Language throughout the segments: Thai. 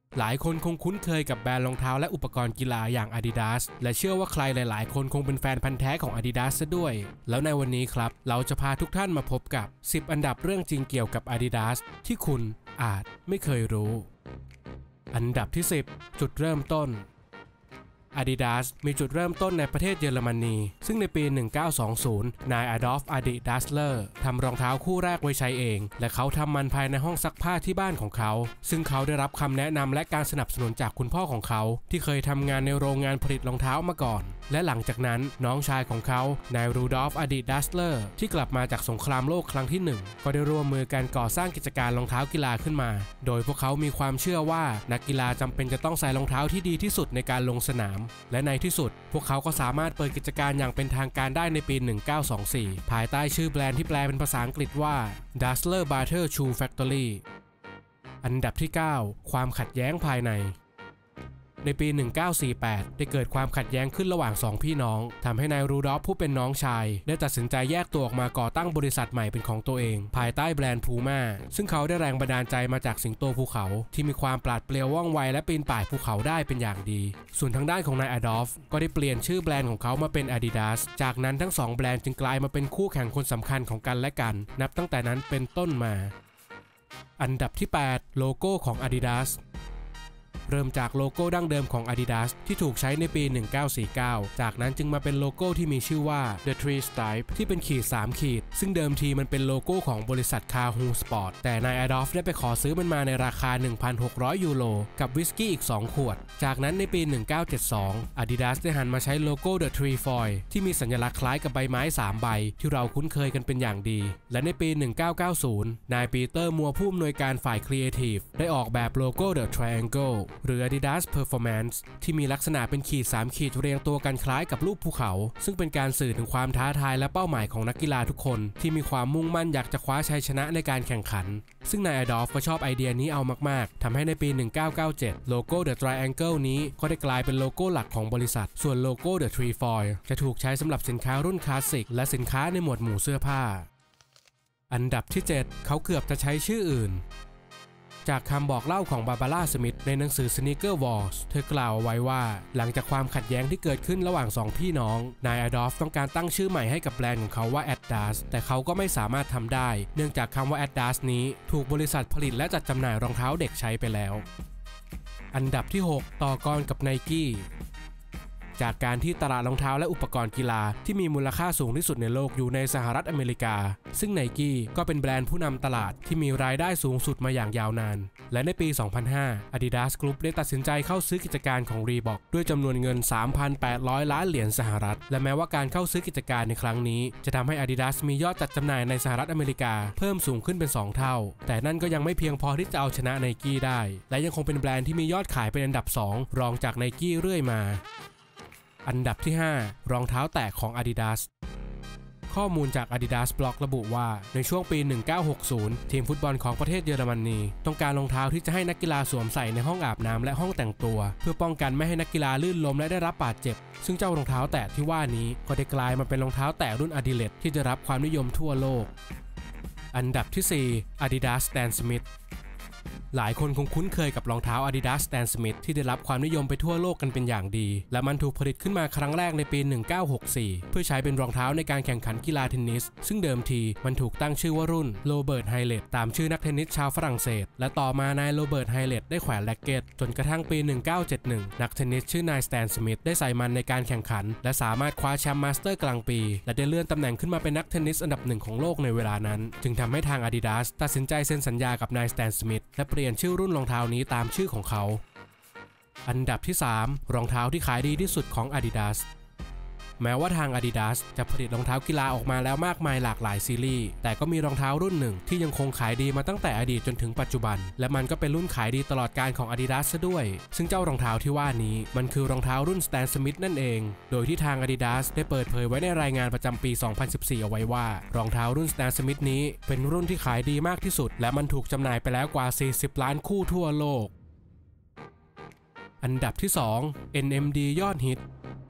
หลายคนคงคุ้นเคยกับแบรนด์รองเท้าและอุปกรณ์กีฬาอย่าง Adidas และเชื่อว่าใครหลายๆคนคงเป็นแฟนพันธุ์แท้ของ Adidas ซะด้วยแล้วในวันนี้ครับเราจะพาทุกท่านมาพบกับ10อันดับเรื่องจริงเกี่ยวกับ Adidas ที่คุณอาจไม่เคยรู้อันดับที่10จุดเริ่มต้นAdidas มีจุดเริ่มต้นในประเทศเยอรมนีซึ่งในปี 1920 นาย Adolf Adi Dassler ทำรองเท้าคู่แรกไว้ใช้เองและเขาทำมันภายในห้องซักผ้าที่บ้านของเขาซึ่งเขาได้รับคำแนะนำและการสนับสนุนจากคุณพ่อของเขาที่เคยทำงานในโรงงานผลิตรองเท้ามาก่อนและหลังจากนั้นน้องชายของเขานาย Rudolf Adi Dassler ที่กลับมาจากสงครามโลกครั้งที่ 1ก็ได้ร่วมมือกันก่อสร้างกิจการรองเท้ากีฬาขึ้นมาโดยพวกเขามีความเชื่อว่านักกีฬาจำเป็นจะต้องใส่รองเท้าที่ดีที่สุดในการลงสนามและในที่สุดพวกเขาก็สามารถเปิดกิจการอย่างเป็นทางการได้ในปี 1924 ภายใต้ชื่อแบรนด์ที่แปลเป็นภาษาอังกฤษว่า Dassler Butter Shoe Factory อันดับที่ 9 ความขัดแย้งภายในในปี 1948 ได้เกิดความขัดแย้งขึ้นระหว่าง2พี่น้องทำให้นายรูดอฟผู้เป็นน้องชายได้ตัดสินใจแยกตัวออกมาก่อตั้งบริษัทใหม่เป็นของตัวเองภายใต้แบรนด์พูม่าซึ่งเขาได้แรงบันดาลใจมาจากสิงโตภูเขาที่มีความปราดเปรียวว่องไวและปีนป่ายภูเขาได้เป็นอย่างดีส่วนทางด้านของนายอดอล์ฟก็ได้เปลี่ยนชื่อแบรนด์ของเขามาเป็น Adidas จากนั้นทั้ง2แบรนด์จึงกลายมาเป็นคู่แข่งคนสำคัญของกันและกันนับตั้งแต่นั้นเป็นต้นมาอันดับที่ 8 โลโก้ของ Adidasเริ่มจากโลโก้ดั้งเดิมของ Adidas ที่ถูกใช้ในปี 1949 จากนั้นจึงมาเป็นโลโก้ที่มีชื่อว่า The Three Stripe ที่เป็นขีด3ขีดซึ่งเดิมทีมันเป็นโลโก้ของบริษัท Cahoo Sport แต่นาย Adolf ได้ไปขอซื้อมันมาในราคา 1,600 ยูโรกับวิสกี้อีก2ขวดจากนั้นในปี 1972 Adidas ได้หันมาใช้โลโก้ The Trefoil ที่มีสัญลักษณ์คล้ายกับใบไม้3ใบที่เราคุ้นเคยกันเป็นอย่างดีและในปี 1990 นายปีเตอร์มัวผู้อำนวยการฝ่ายครีเอทีฟได้ออกแบบโลโก้ The Triangleหรือ Adidas Performance ที่มีลักษณะเป็นขีด3ขีดเรียงตัวกันคล้ายกับรูปภูเขาซึ่งเป็นการสื่อถึงความท้าทายและเป้าหมายของนักกีฬาทุกคนที่มีความมุ่งมั่นอยากจะคว้าชัยชนะในการแข่งขันซึ่งนายอดอล์ฟก็ชอบไอเดียนี้เอามากๆทำให้ในปี 1997 โลโก้ The Triangle นี้ก็ได้กลายเป็นโลโก้หลักของบริษัทส่วนโลโก้ The Trefoil จะถูกใช้สำหรับสินค้ารุ่นคลาสสิกและสินค้าในหมวดหมู่เสื้อผ้าอันดับที่ 7 เขาเกือบจะใช้ชื่ออื่นจากคำบอกเล่าของบาบาร่าสมิธในหนังสือ Sneaker Wars เธอกล่าวไว้ว่าหลังจากความขัดแย้งที่เกิดขึ้นระหว่าง2พี่น้องนายอดอล์ฟต้องการตั้งชื่อใหม่ให้กับแบรนด์ของเขาว่า Adidas แต่เขาก็ไม่สามารถทำได้เนื่องจากคำว่า Adidas นี้ถูกบริษัทผลิตและจัดจำหน่ายรองเท้าเด็กใช้ไปแล้วอันดับที่ 6 ต่อกรกับ Nikeจากการที่ตลาดรองเท้าและอุปกรณ์กีฬาที่มีมูลค่าสูงที่สุดในโลกอยู่ในสหรัฐอเมริกาซึ่ง Nike ก็เป็นแบรนด์ผู้นำตลาดที่มีรายได้สูงสุดมาอย่างยาวนานและในปี 2005 Adidas Group ได้ตัดสินใจเข้าซื้อกิจการของ Reebok ด้วยจำนวนเงิน 3,800 ล้านเหรียญสหรัฐและแม้ว่าการเข้าซื้อกิจการในครั้งนี้จะทำให้ Adidas มียอดจัดจำหน่ายในสหรัฐอเมริกาเพิ่มสูงขึ้นเป็น2เท่าแต่นั่นก็ยังไม่เพียงพอที่จะเอาชนะ Nike ได้และยังคงเป็นแบรนด์ที่มียอดขายเป็นอันดับ2รองจาก Nike เรื่อยมาอันดับที่ 5 รองเท้าแตะของ Adidas ข้อมูลจาก Adidas Blog ระบุว่าในช่วงปี 1960 ทีมฟุตบอลของประเทศเยอรมนีต้องการรองเท้าที่จะให้นักกีฬาสวมใส่ในห้องอาบน้ำและห้องแต่งตัวเพื่อป้องกันไม่ให้นักกีฬาลื่นล้มและได้รับบาดเจ็บซึ่งเจ้ารองเท้าแตะที่ว่านี้ก็ได้กลายมาเป็นรองเท้าแตะรุ่น Adilet ที่ได้รับความนิยมทั่วโลกอันดับที่ 4 Adidas Stan Smithหลายคนคงคุ้นเคยกับรองเท้า Adidas Stan Smith ที่ได้รับความนิยมไปทั่วโลกกันเป็นอย่างดีและมันถูกผลิตขึ้นมาครั้งแรกในปี 1964 เพื่อใช้เป็นรองเท้าในการแข่งขันกีฬาเทนนิสซึ่งเดิมทีมันถูกตั้งชื่อว่ารุ่นโรเบิร์ตไฮเลตตามชื่อนักเทนนิสชาวฝรั่งเศสและต่อมานายโรเบิร์ตไฮเลตได้แขวนแร็กเก็ตจนกระทั่งปี 1971 นักเทนนิสชื่อนายสแตนสมิธได้ใส่มันในการแข่งขันและสามารถคว้าแชมป์มาสเตอร์กลางปีและได้เลื่อนตำแหน่งขึ้นมาเป็นนักเทนนิสอันดับ1ของโลกในเวลานั้นจึงทำให้ทาง Adidas ตัดสินใจเซ็นสัญญากับนายสแตนสมิธและเปลี่ยนชื่อรุ่นรองเท้านี้ตามชื่อของเขาอันดับที่ 3 รองเท้าที่ขายดีที่สุดของ Adidas แม้ว่าทาง Adidas จะผลิตรองเท้ากีฬาออกมาแล้วมากมายหลากหลายซีรีส์แต่ก็มีรองเท้ารุ่นหนึ่งที่ยังคงขายดีมาตั้งแต่อดีตจนถึงปัจจุบันและมันก็เป็นรุ่นขายดีตลอดกาลของ Adidas ซะด้วยซึ่งเจ้ารองเท้าที่ว่านี้มันคือรองเท้ารุ่น Stan Smith นั่นเองโดยที่ทาง Adidas ได้เปิดเผยไว้ในรายงานประจำปี 2014 เอาไว้ว่ารองเท้ารุ่น Stan Smith นี้เป็นรุ่นที่ขายดีมากที่สุดและมันถูกจำหน่ายไปแล้วกว่า40ล้านคู่ทั่วโลกอันดับที่ 2 NMD ยอดฮิต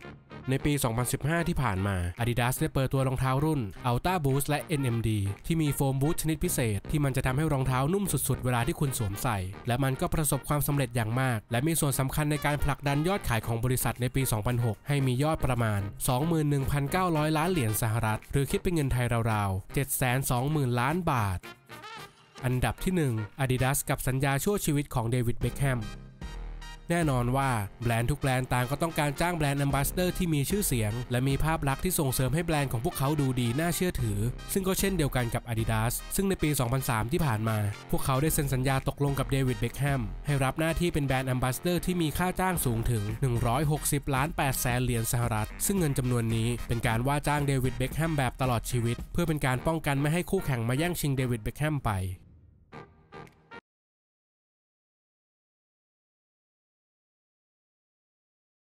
ในปี 2015 ที่ผ่านมา Adidas ได้เปิดตัวรองเท้ารุ่น Ultra Boost และ NMD ที่มีโฟมบูทชนิดพิเศษที่มันจะทำให้รองเท้านุ่มสุดๆเวลาที่คุณสวมใส่และมันก็ประสบความสำเร็จอย่างมากและมีส่วนสำคัญในการผลักดันยอดขายของบริษัทในปี 2006 ให้มียอดประมาณ 21,900 ล้านเหรียญสหรัฐหรือคิดเป็นเงินไทยราวๆ 720,000 ล้านบาทอันดับที่ 1 Adidas กับสัญญาชั่วชีวิตของเดวิด เบ็คแฮมแน่นอนว่าแบรนด์ทุกแบรนด์ต่างก็ต้องการจ้างแบรนด์แอมบาสเดอร์ที่มีชื่อเสียงและมีภาพลักษณ์ที่ส่งเสริมให้แบรนด์ของพวกเขาดูดีน่าเชื่อถือซึ่งก็เช่นเดียวกันกับ Adidas ซึ่งในปี 2003 ที่ผ่านมาพวกเขาได้เซ็นสัญญาตกลงกับเดวิด เบ็คแฮมให้รับหน้าที่เป็นแบรนด์แอมบาสเดอร์ที่มีค่าจ้างสูงถึง160.8 ล้านเหรียญสหรัฐซึ่งเงินจำนวนนี้เป็นการว่าจ้างเดวิด เบ็คแฮมแบบตลอดชีวิตเพื่อเป็นการป้องกันไม่ให้คู่แข่งมาแย่งชิงเดวิด เบ็คแฮมไป